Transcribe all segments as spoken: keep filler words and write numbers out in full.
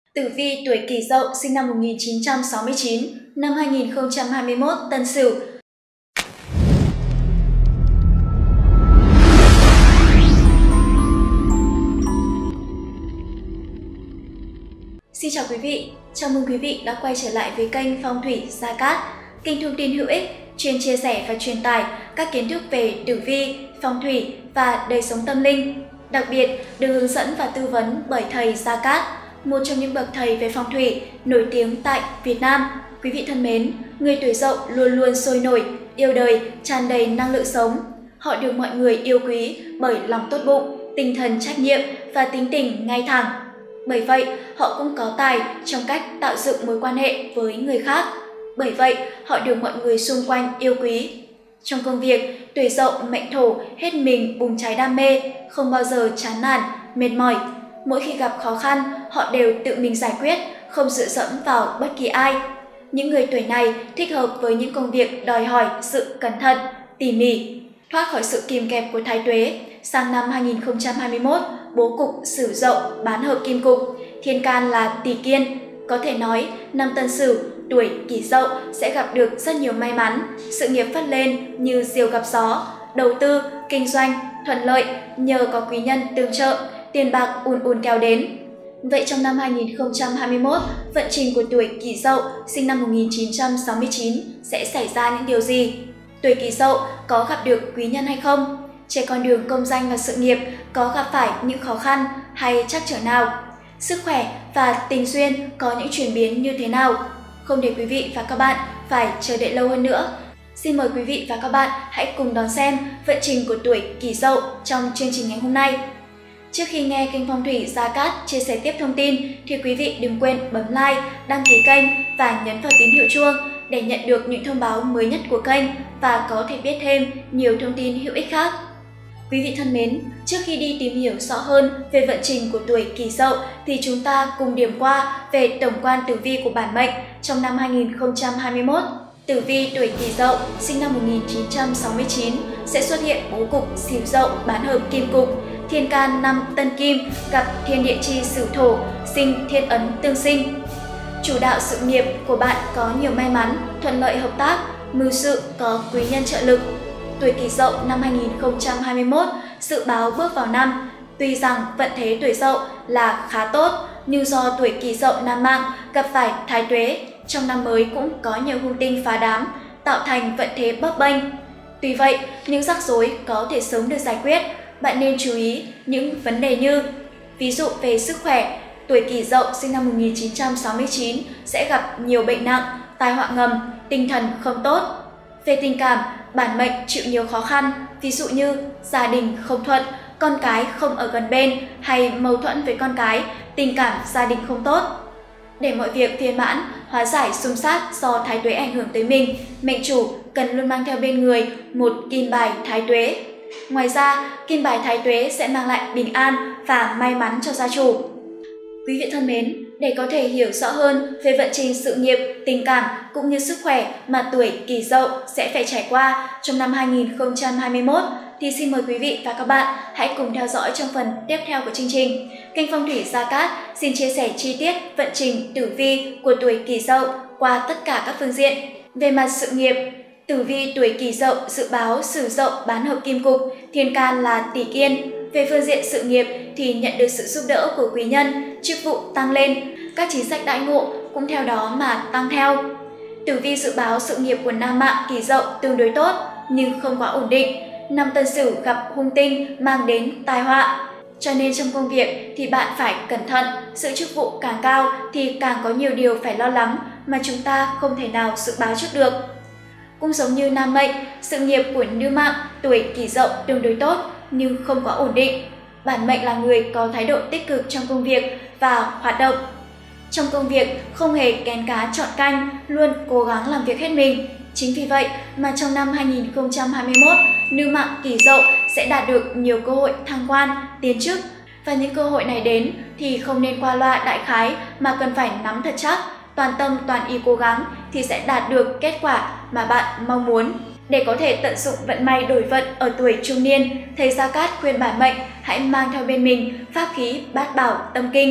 Tử vi tuổi Kỷ Dậu sinh năm một nghìn chín trăm sáu mươi chín, năm hai nghìn không trăm hai mươi mốt Tân Sửu. Xin chào quý vị, chào mừng quý vị đã quay trở lại với kênh Phong thủy Gia Cát, kênh thông tin hữu ích chuyên chia sẻ và truyền tải các kiến thức về tử vi, phong thủy và đời sống tâm linh. Đặc biệt được hướng dẫn và tư vấn bởi thầy Gia Cát, một trong những bậc thầy về phong thủy nổi tiếng tại Việt Nam. Quý vị thân mến, người tuổi Dậu luôn luôn sôi nổi, yêu đời, tràn đầy năng lượng sống. Họ được mọi người yêu quý bởi lòng tốt bụng, tinh thần trách nhiệm và tính tình ngay thẳng. Bởi vậy, họ cũng có tài trong cách tạo dựng mối quan hệ với người khác. Bởi vậy, họ được mọi người xung quanh yêu quý. Trong công việc, tuổi Dậu mệnh Thổ hết mình bùng cháy đam mê, không bao giờ chán nản, mệt mỏi. Mỗi khi gặp khó khăn, họ đều tự mình giải quyết, không dựa dẫm vào bất kỳ ai. Những người tuổi này thích hợp với những công việc đòi hỏi sự cẩn thận, tỉ mỉ. Thoát khỏi sự kìm kẹp của Thái Tuế, sang năm hai nghìn không trăm hai mươi mốt, bố cục Sửu Dậu bán hợp kim cục, thiên can là Tỳ Kiên. Có thể nói, năm Tân Sửu, tuổi Kỷ Dậu sẽ gặp được rất nhiều may mắn, sự nghiệp phát lên như diều gặp gió, đầu tư, kinh doanh, thuận lợi nhờ có quý nhân tương trợ, tiền bạc ùn ùn kéo đến. Vậy trong năm hai nghìn không trăm hai mươi mốt, vận trình của tuổi Kỷ Dậu sinh năm một nghìn chín trăm sáu mươi chín sẽ xảy ra những điều gì? Tuổi Kỷ Dậu có gặp được quý nhân hay không? Trên con đường công danh và sự nghiệp có gặp phải những khó khăn hay trắc trở nào? Sức khỏe và tình duyên có những chuyển biến như thế nào? Không để quý vị và các bạn phải chờ đợi lâu hơn nữa, xin mời quý vị và các bạn hãy cùng đón xem vận trình của tuổi Kỷ Dậu trong chương trình ngày hôm nay. Trước khi nghe kênh Phong thủy Gia Cát chia sẻ tiếp thông tin thì quý vị đừng quên bấm like, đăng ký kênh và nhấn vào tín hiệu chuông để nhận được những thông báo mới nhất của kênh và có thể biết thêm nhiều thông tin hữu ích khác. Quý vị thân mến, trước khi đi tìm hiểu rõ hơn về vận trình của tuổi Kỷ Dậu thì chúng ta cùng điểm qua về tổng quan tử vi của bản mệnh trong năm hai nghìn không trăm hai mươi mốt. Tử vi tuổi Kỷ Dậu sinh năm một nghìn chín trăm sáu mươi chín sẽ xuất hiện bố cục Sửu Dậu bán hợp kim cục, thiên can năm Tân Kim gặp thiên địa chi Sửu Thổ, sinh thiên ấn tương sinh. Chủ đạo sự nghiệp của bạn có nhiều may mắn, thuận lợi hợp tác, mưu sự có quý nhân trợ lực. Tuổi Kỷ Dậu năm hai nghìn không trăm hai mươi mốt dự báo bước vào năm, tuy rằng vận thế tuổi Dậu là khá tốt, nhưng do tuổi Kỷ Dậu nam mạng gặp phải Thái Tuế, trong năm mới cũng có nhiều hung tinh phá đám, tạo thành vận thế bấp bênh. Tuy vậy, những rắc rối có thể sớm được giải quyết. Bạn nên chú ý những vấn đề như: ví dụ về sức khỏe, tuổi Kỷ Dậu sinh năm một nghìn chín trăm sáu mươi chín sẽ gặp nhiều bệnh nặng, tai họa ngầm, tinh thần không tốt. Về tình cảm, bản mệnh chịu nhiều khó khăn, ví dụ như gia đình không thuận, con cái không ở gần bên hay mâu thuẫn với con cái, tình cảm gia đình không tốt. Để mọi việc viên mãn, hóa giải xung sát do Thái Tuế ảnh hưởng tới mình, mệnh chủ cần luôn mang theo bên người một kim bài Thái Tuế. Ngoài ra, kim bài Thái Tuế sẽ mang lại bình an và may mắn cho gia chủ. Quý vị thân mến, để có thể hiểu rõ hơn về vận trình sự nghiệp, tình cảm cũng như sức khỏe mà tuổi Kỷ Dậu sẽ phải trải qua trong năm hai nghìn không trăm hai mươi mốt, thì xin mời quý vị và các bạn hãy cùng theo dõi trong phần tiếp theo của chương trình. Kênh Phong thủy Gia Cát xin chia sẻ chi tiết vận trình tử vi của tuổi Kỷ Dậu qua tất cả các phương diện. Về mặt sự nghiệp, tử vi tuổi Kỷ Dậu dự báo Sửu Dậu bán hợp kim cục, thiên can là Tỳ Kiên. Về phương diện sự nghiệp thì nhận được sự giúp đỡ của quý nhân, chức vụ tăng lên, các chính sách đãi ngộ cũng theo đó mà tăng theo. Tử vi dự báo sự nghiệp của nam mạng Kỷ Dậu tương đối tốt nhưng không quá ổn định. Năm Tân Sửu gặp hung tinh mang đến tai họa. Cho nên trong công việc thì bạn phải cẩn thận, sự chức vụ càng cao thì càng có nhiều điều phải lo lắng mà chúng ta không thể nào dự báo trước được. Cũng giống như nam mệnh, sự nghiệp của nữ mạng tuổi Kỷ Dậu tương đối tốt nhưng không quá ổn định. Bản mệnh là người có thái độ tích cực trong công việc và hoạt động. Trong công việc không hề kén cá chọn canh, luôn cố gắng làm việc hết mình. Chính vì vậy mà trong năm hai nghìn không trăm hai mươi mốt, nữ mạng Kỷ Dậu sẽ đạt được nhiều cơ hội thăng quan, tiến chức. Và những cơ hội này đến thì không nên qua loa đại khái mà cần phải nắm thật chắc, toàn tâm toàn ý cố gắng thì sẽ đạt được kết quả mà bạn mong muốn. Để có thể tận dụng vận may đổi vận ở tuổi trung niên, thầy Gia Cát khuyên bản mệnh hãy mang theo bên mình pháp khí Bát Bảo Tâm Kinh.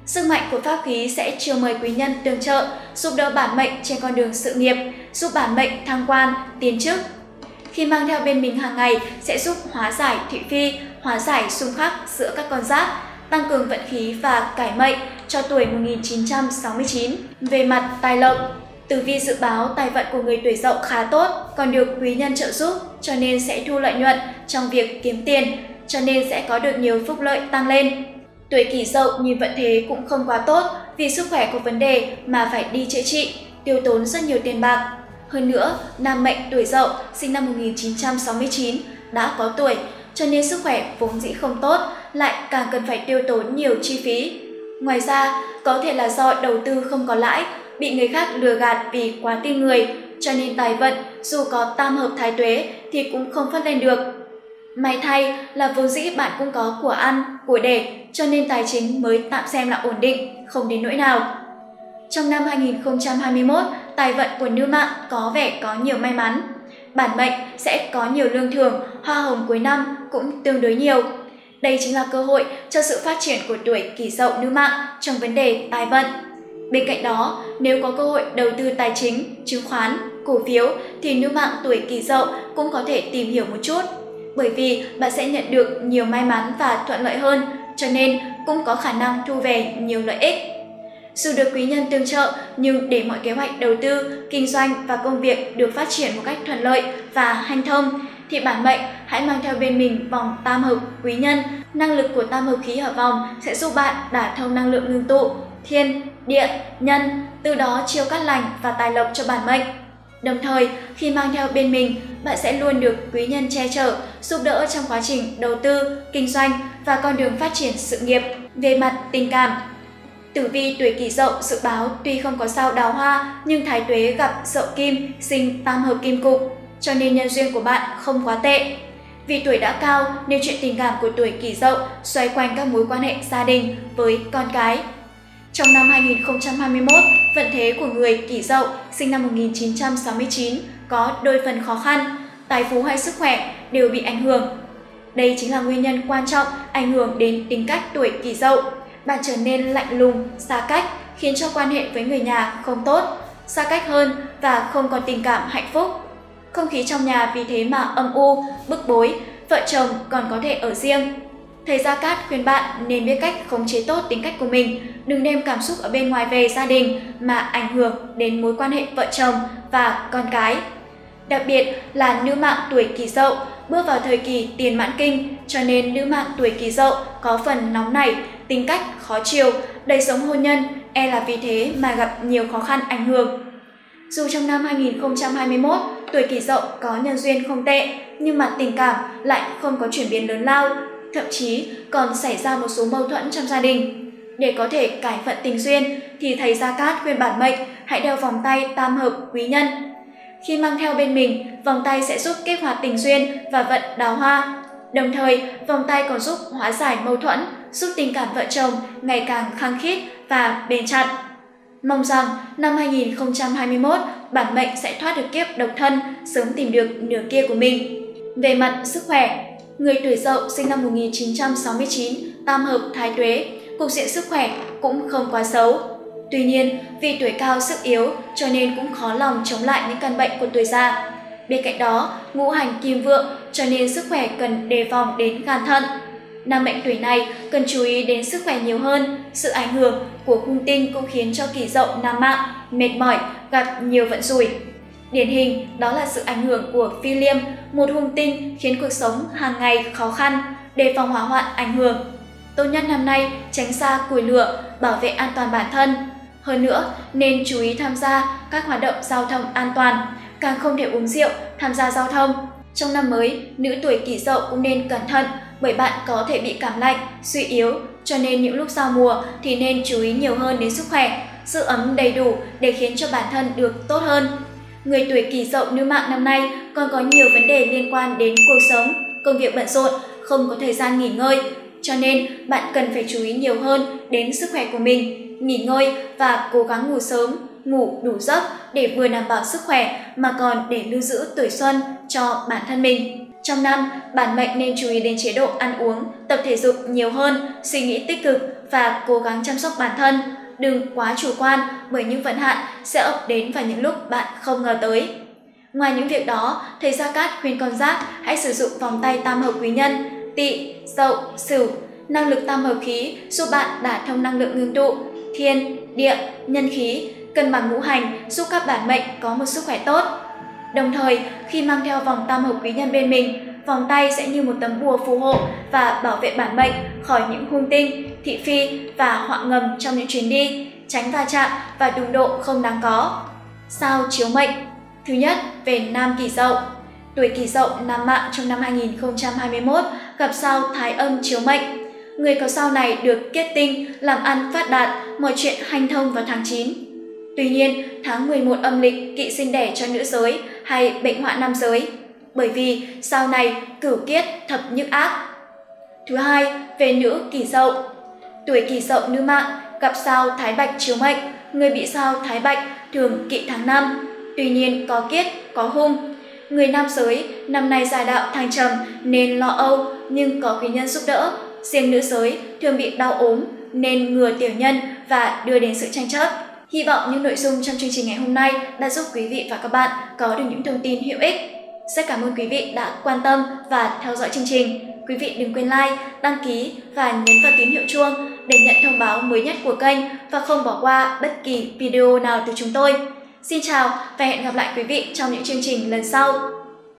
Sức mạnh của pháp khí sẽ chiêu mời quý nhân tương trợ, giúp đỡ bản mệnh trên con đường sự nghiệp, giúp bản mệnh thăng quan, tiến chức. Khi mang theo bên mình hàng ngày sẽ giúp hóa giải thị phi, hóa giải xung khắc giữa các con giáp, tăng cường vận khí và cải mệnh cho tuổi một nghìn chín trăm sáu mươi chín. Về mặt tài lộc, tử vi dự báo tài vận của người tuổi Dậu khá tốt, còn được quý nhân trợ giúp cho nên sẽ thu lợi nhuận trong việc kiếm tiền, cho nên sẽ có được nhiều phúc lợi tăng lên. Tuổi Kỷ Dậu nhìn vận thế cũng không quá tốt, vì sức khỏe có vấn đề mà phải đi chữa trị, tiêu tốn rất nhiều tiền bạc. Hơn nữa, nam mệnh tuổi Dậu sinh năm một nghìn chín trăm sáu mươi chín đã có tuổi, cho nên sức khỏe vốn dĩ không tốt, lại càng cần phải tiêu tốn nhiều chi phí. Ngoài ra, có thể là do đầu tư không có lãi, bị người khác lừa gạt vì quá tin người, cho nên tài vận dù có tam hợp thái tuế thì cũng không phất lên được. May thay là vốn dĩ bạn cũng có của ăn, của để, cho nên tài chính mới tạm xem là ổn định, không đến nỗi nào. Trong năm hai nghìn không trăm hai mươi mốt, tài vận của nữ mạng có vẻ có nhiều may mắn. Bản mệnh sẽ có nhiều lương thưởng, hoa hồng cuối năm cũng tương đối nhiều. Đây chính là cơ hội cho sự phát triển của tuổi Kỷ Dậu nữ mạng trong vấn đề tài vận. Bên cạnh đó, nếu có cơ hội đầu tư tài chính, chứng khoán, cổ phiếu thì nữ mạng tuổi Kỷ Dậu cũng có thể tìm hiểu một chút. Bởi vì bạn sẽ nhận được nhiều may mắn và thuận lợi hơn, cho nên cũng có khả năng thu về nhiều lợi ích. Dù được quý nhân tương trợ, nhưng để mọi kế hoạch đầu tư, kinh doanh và công việc được phát triển một cách thuận lợi và hanh thông, thì bản mệnh hãy mang theo bên mình vòng tam hợp quý nhân. Năng lực của tam hợp khí hợp vòng sẽ giúp bạn đả thông năng lượng ngưng tụ, thiên, địa, nhân, từ đó chiêu cát lành và tài lộc cho bản mệnh. Đồng thời, khi mang theo bên mình, bạn sẽ luôn được quý nhân che chở, giúp đỡ trong quá trình đầu tư, kinh doanh và con đường phát triển sự nghiệp. Về mặt tình cảm, tử vi tuổi Kỷ Dậu dự báo tuy không có sao đào hoa, nhưng thái tuế gặp Dậu Kim sinh tam hợp kim cục, cho nên nhân duyên của bạn không quá tệ. Vì tuổi đã cao nên chuyện tình cảm của tuổi Kỷ Dậu xoay quanh các mối quan hệ gia đình với con cái. Trong năm hai nghìn không trăm hai mươi mốt, vận thế của người Kỷ Dậu sinh năm một nghìn chín trăm sáu mươi chín có đôi phần khó khăn, tài phú hay sức khỏe đều bị ảnh hưởng. Đây chính là nguyên nhân quan trọng ảnh hưởng đến tính cách tuổi Kỷ Dậu. Bạn trở nên lạnh lùng, xa cách, khiến cho quan hệ với người nhà không tốt, xa cách hơn và không còn tình cảm hạnh phúc. Không khí trong nhà vì thế mà âm u, bức bối, vợ chồng còn có thể ở riêng. Thầy Gia Cát khuyên bạn nên biết cách khống chế tốt tính cách của mình, đừng đem cảm xúc ở bên ngoài về gia đình mà ảnh hưởng đến mối quan hệ vợ chồng và con cái. Đặc biệt là nữ mạng tuổi Kỷ Dậu bước vào thời kỳ tiền mãn kinh, cho nên nữ mạng tuổi Kỷ Dậu có phần nóng nảy, tính cách khó chiều, đời sống hôn nhân e là vì thế mà gặp nhiều khó khăn ảnh hưởng. Dù trong năm hai nghìn không trăm hai mươi mốt, tuổi Kỷ Dậu có nhân duyên không tệ, nhưng mặt tình cảm lại không có chuyển biến lớn lao, thậm chí còn xảy ra một số mâu thuẫn trong gia đình. Để có thể cải vận tình duyên thì thầy Gia Cát khuyên bản mệnh hãy đeo vòng tay tam hợp quý nhân. Khi mang theo bên mình, vòng tay sẽ giúp kích hoạt tình duyên và vận đào hoa. Đồng thời, vòng tay còn giúp hóa giải mâu thuẫn, giúp tình cảm vợ chồng ngày càng khăng khít và bền chặt. Mong rằng năm hai nghìn không trăm hai mươi mốt, bản mệnh sẽ thoát được kiếp độc thân, sớm tìm được nửa kia của mình. Về mặt sức khỏe, người tuổi Dậu sinh năm một nghìn chín trăm sáu mươi chín, tam hợp thái tuế, cục diện sức khỏe cũng không quá xấu. Tuy nhiên, vì tuổi cao sức yếu cho nên cũng khó lòng chống lại những căn bệnh của tuổi già. Bên cạnh đó, ngũ hành kim vượng cho nên sức khỏe cần đề phòng đến gan thận. Nam mệnh tuổi này cần chú ý đến sức khỏe nhiều hơn, sự ảnh hưởng của hung tinh cũng khiến cho Kỷ Dậu nam mạng mệt mỏi, gặp nhiều vận rủi. Điển hình đó là sự ảnh hưởng của Phi Liêm, một hung tinh khiến cuộc sống hàng ngày khó khăn, đề phòng hỏa hoạn ảnh hưởng. Tốt nhất năm nay tránh xa củi lửa, bảo vệ an toàn bản thân. Hơn nữa, nên chú ý tham gia các hoạt động giao thông an toàn, càng không thể uống rượu tham gia giao thông. Trong năm mới, nữ tuổi Kỷ Dậu cũng nên cẩn thận bởi bạn có thể bị cảm lạnh, suy yếu, cho nên những lúc giao mùa thì nên chú ý nhiều hơn đến sức khỏe, giữ ấm đầy đủ để khiến cho bản thân được tốt hơn. Người tuổi Kỷ Dậu nữ mạng năm nay còn có nhiều vấn đề liên quan đến cuộc sống, công việc bận rộn, không có thời gian nghỉ ngơi, cho nên bạn cần phải chú ý nhiều hơn đến sức khỏe của mình, nghỉ ngơi và cố gắng ngủ sớm, ngủ đủ giấc để vừa đảm bảo sức khỏe mà còn để lưu giữ tuổi xuân cho bản thân mình. Trong năm, bản mệnh nên chú ý đến chế độ ăn uống, tập thể dục nhiều hơn, suy nghĩ tích cực và cố gắng chăm sóc bản thân. Đừng quá chủ quan bởi những vận hạn sẽ ập đến vào những lúc bạn không ngờ tới. Ngoài những việc đó, thầy Gia Cát khuyên con giáp hãy sử dụng vòng tay tam hợp quý nhân Tỵ, Dậu, Sửu. Năng lực tam hợp khí giúp bạn đả thông năng lượng ngưng tụ, thiên, địa, nhân khí, cân bằng ngũ hành giúp các bản mệnh có một sức khỏe tốt. Đồng thời, khi mang theo vòng tam hợp quý nhân bên mình, vòng tay sẽ như một tấm bùa phù hộ và bảo vệ bản mệnh khỏi những hung tinh, thị phi và họa ngầm trong những chuyến đi, tránh va chạm và đụng độ không đáng có. Sao chiếu mệnh. Thứ nhất, về nam Kỷ Dậu. Tuổi Kỷ Dậu nam mạng trong năm hai nghìn không trăm hai mươi mốt gặp sao Thái Âm chiếu mệnh. Người có sao này được kết tinh, làm ăn phát đạt, mọi chuyện hanh thông vào tháng chín. Tuy nhiên, tháng mười một âm lịch kỵ sinh đẻ cho nữ giới hay bệnh họa nam giới, bởi vì sao này cửu kiết thập nhức ác. Thứ hai, về nữ Kỷ Dậu. Tuổi Kỷ Dậu nữ mạng gặp sao Thái Bạch chiếu mệnh. Người bị sao Thái Bạch thường kỵ tháng năm, tuy nhiên có kiết, có hung. Người nam giới năm nay gia đạo thăng trầm nên lo âu nhưng có quý nhân giúp đỡ. Riêng nữ giới thường bị đau ốm nên ngừa tiểu nhân và đưa đến sự tranh chấp. Hy vọng những nội dung trong chương trình ngày hôm nay đã giúp quý vị và các bạn có được những thông tin hữu ích. Rất cảm ơn quý vị đã quan tâm và theo dõi chương trình. Quý vị đừng quên like, đăng ký và nhấn vào tín hiệu chuông để nhận thông báo mới nhất của kênh và không bỏ qua bất kỳ video nào từ chúng tôi. Xin chào và hẹn gặp lại quý vị trong những chương trình lần sau.